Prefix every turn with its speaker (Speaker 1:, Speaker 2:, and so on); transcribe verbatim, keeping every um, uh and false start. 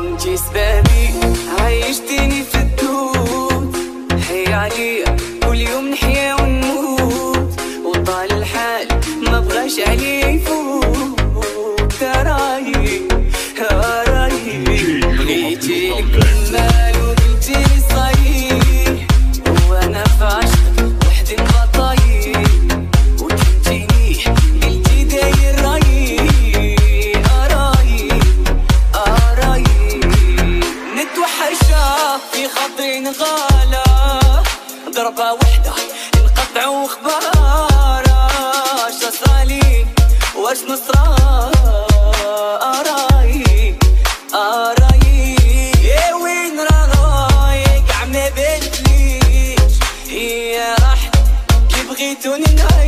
Speaker 1: انتي سبابي عايشتيني في الدود، حي عليا كل يوم نحيا ونموت، وطال الحال ما بغاش عليه يفوت. رايي رايي بغيتيلك كمال وقلتيلي صحيح، وانا في عشقك وحدي مبطايح، وكنتيني قلتي داير رايي. رايي رايي نتوحشا في خاطري نغالى، ضربة وحدة نقطعو خبارة، اش صالي واش نصرى. رايي رايي يا وين رايي قاع ما بانتليش، هي راحت كي بغيتوني نعيش.